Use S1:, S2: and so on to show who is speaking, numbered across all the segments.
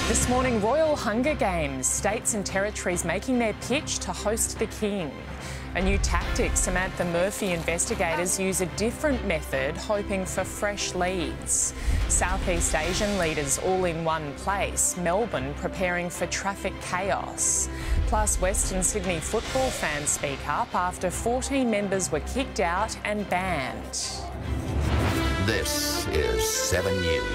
S1: This morning, Royal Hunger Games, states and territories making their pitch to host the King. A new tactic, Samantha Murphy investigators use a different method, hoping for fresh leads. Southeast Asian leaders all in one place, Melbourne preparing for traffic chaos. Plus, Western Sydney football fans speak up after 14 members were kicked out and banned.
S2: This is 7 News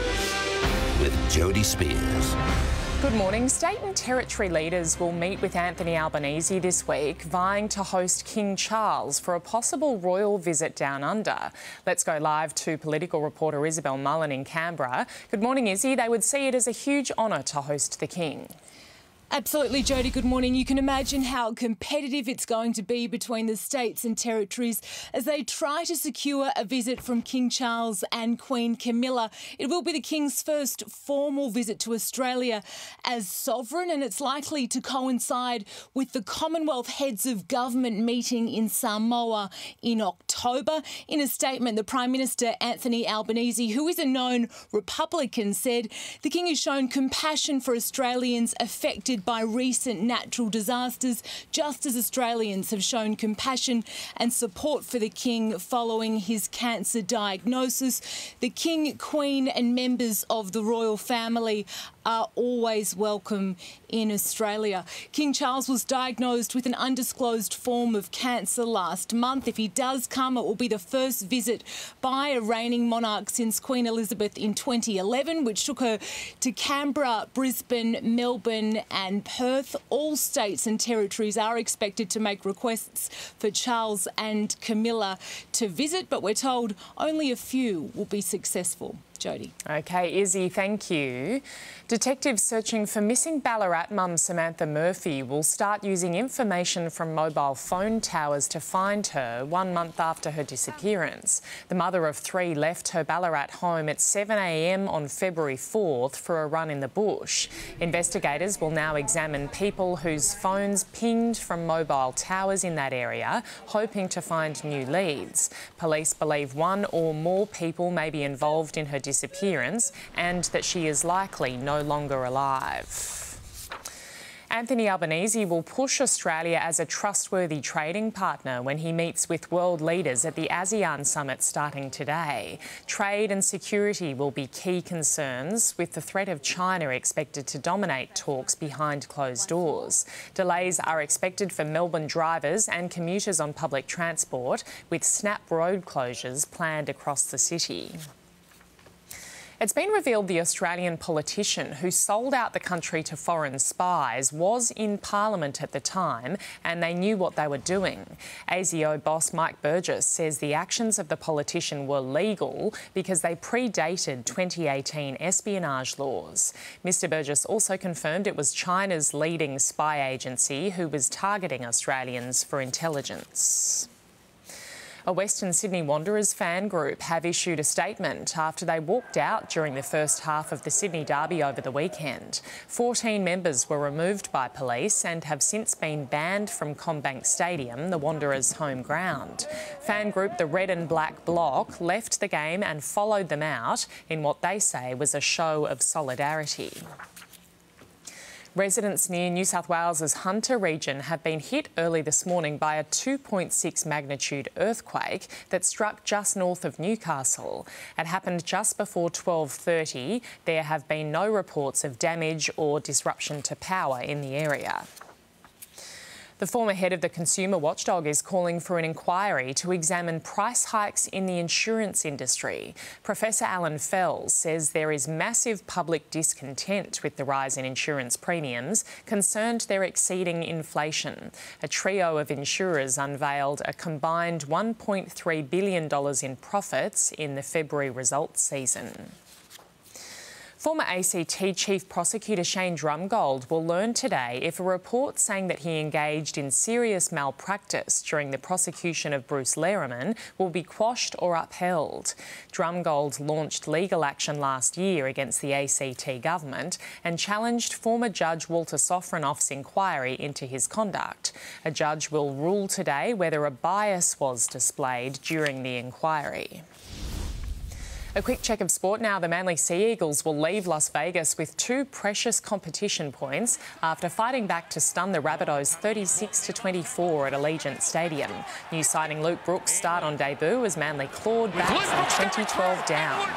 S2: with Jody Spears.
S1: Good morning. State and territory leaders will meet with Anthony Albanese this week, vying to host King Charles for a possible royal visit down under. Let's go live to political reporter Isabel Mullen in Canberra. Good morning, Izzy. They would see it as a huge honour to host the King.
S3: Absolutely, Jody. Good morning. You can imagine how competitive it's going to be between the states and territories as they try to secure a visit from King Charles and Queen Camilla. It will be the King's first formal visit to Australia as sovereign, and it's likely to coincide with the Commonwealth Heads of Government meeting in Samoa in October. In a statement, the Prime Minister, Anthony Albanese, who is a known Republican, said the King has shown compassion for Australians affected by recent natural disasters, just as Australians have shown compassion and support for the King following his cancer diagnosis. The King, Queen and members of the royal family are always welcome in Australia. King Charles was diagnosed with an undisclosed form of cancer last month. If he does come, it will be the first visit by a reigning monarch since Queen Elizabeth in 2011, which took her to Canberra, Brisbane, Melbourne and Perth. All states and territories are expected to make requests for Charles and Camilla to visit, but we're told only a few will be successful. Jody.
S1: OK, Izzy, thank you. Detectives searching for missing Ballarat mum Samantha Murphy will start using information from mobile phone towers to find her 1 month after her disappearance. The mother of three left her Ballarat home at 7 a.m. on February 4th for a run in the bush. Investigators will now examine people whose phones pinged from mobile towers in that area, hoping to find new leads. Police believe one or more people may be involved in her disappearance and that she is likely no longer alive. Anthony Albanese will push Australia as a trustworthy trading partner when he meets with world leaders at the ASEAN summit starting today. Trade and security will be key concerns, with the threat of China expected to dominate talks behind closed doors. Delays are expected for Melbourne drivers and commuters on public transport, with snap road closures planned across the city. It's been revealed the Australian politician who sold out the country to foreign spies was in Parliament at the time and they knew what they were doing. ASIO boss Mike Burgess says the actions of the politician were legal because they predated 2018 espionage laws. Mr Burgess also confirmed it was China's leading spy agency who was targeting Australians for intelligence. A Western Sydney Wanderers fan group have issued a statement after they walked out during the first half of the Sydney derby over the weekend. 14 members were removed by police and have since been banned from Combank Stadium, the Wanderers' home ground. Fan group The Red and Black Bloc left the game and followed them out in what they say was a show of solidarity. Residents near New South Wales's Hunter region have been hit early this morning by a 2.6 magnitude earthquake that struck just north of Newcastle. It happened just before 12:30. There have been no reports of damage or disruption to power in the area. The former head of the consumer watchdog is calling for an inquiry to examine price hikes in the insurance industry. Professor Alan Fells says there is massive public discontent with the rise in insurance premiums, concerned they're exceeding inflation. A trio of insurers unveiled a combined $1.3 billion in profits in the February results season. Former ACT Chief Prosecutor Shane Drumgold will learn today if a report saying that he engaged in serious malpractice during the prosecution of Bruce Lehrman will be quashed or upheld. Drumgold launched legal action last year against the ACT government and challenged former Judge Walter Sofronoff's inquiry into his conduct. A judge will rule today whether a bias was displayed during the inquiry. A quick check of sport now. The Manly Sea Eagles will leave Las Vegas with 2 precious competition points after fighting back to stun the Rabbitohs 36-24 at Allegiant Stadium. New signing Luke Brooks start on debut as Manly clawed back from 2012 down.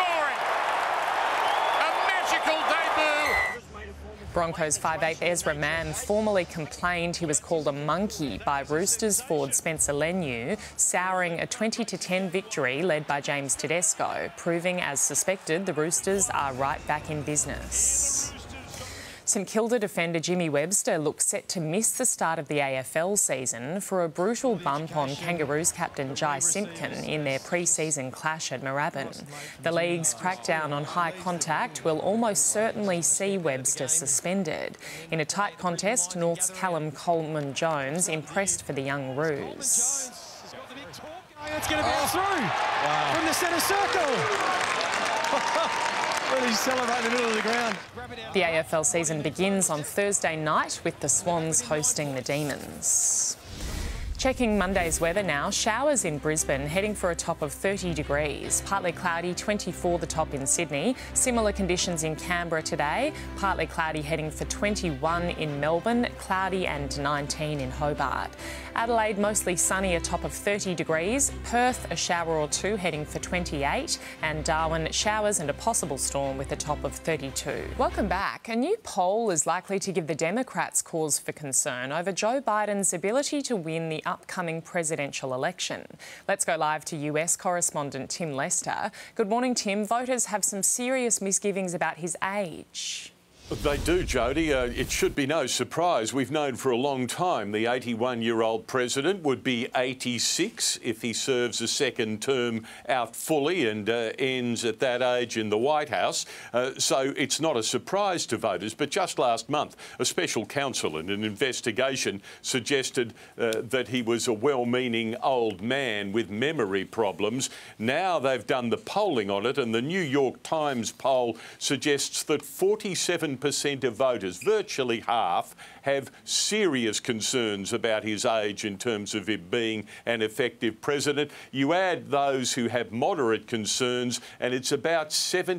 S1: Broncos 5'8" Ezra Mann formally complained he was called a monkey by Roosters forward Spencer Leniu, souring a 20-10 victory led by James Tedesco, proving, as suspected, the Roosters are right back in business. St Kilda defender Jimmy Webster looks set to miss the start of the AFL season for a brutal bump on Kangaroos captain Jai Simpkin in their pre-season clash at Moorabbin. The league's crackdown on high contact will almost certainly see Webster suspended. In a tight contest, North's Callum Coleman-Jones impressed for the young Roos.
S4: It's going to bounce through from the centre circle. Really celebrate in the middle of the ground.
S1: The AFL season begins on Thursday night with the Swans hosting the Demons. Checking Monday's weather now. Showers in Brisbane, heading for a top of 30 degrees. Partly cloudy, 24 the top in Sydney. Similar conditions in Canberra today. Partly cloudy, heading for 21 in Melbourne. Cloudy and 19 in Hobart. Adelaide, mostly sunny, a top of 30 degrees. Perth, a shower or 2, heading for 28. And Darwin, showers and a possible storm with a top of 32. Welcome back. A new poll is likely to give the Democrats cause for concern over Joe Biden's ability to win the upcoming presidential election. Let's go live to US correspondent Tim Lester. Good morning, Tim. Voters have some serious misgivings about his age.
S5: They do, Jody. It should be no surprise. We've known for a long time the 81-year-old president would be 86 if he serves a second term out fully and ends at that age in the White House. So it's not a surprise to voters. But just last month, a special counsel in an investigation suggested that he was a well-meaning old man with memory problems. Now they've done the polling on it, and the New York Times poll suggests that 47% of voters, virtually half, have serious concerns about his age in terms of him being an effective president. You add those who have moderate concerns, and it's about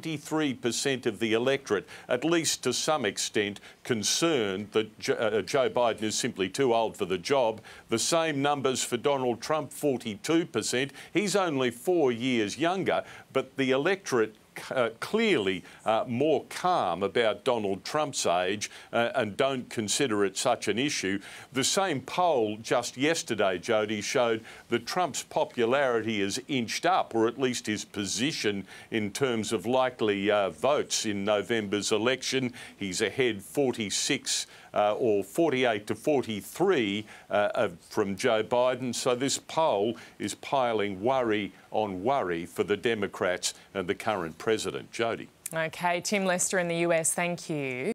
S5: 73% of the electorate, at least to some extent, concerned that Joe Biden is simply too old for the job. The same numbers for Donald Trump, 42%. He's only 4 years younger, but the electorate clearly more calm about Donald Trump's age and don't consider it such an issue. The same poll just yesterday, Jody, showed that Trump's popularity has inched up, or at least his position in terms of likely votes in November's election. He's ahead 46 or 48 to 43 from Joe Biden. So this poll is piling worry on worry for the Democrats and the current president. Jody.
S1: OK, Tim Lester in the US, thank you.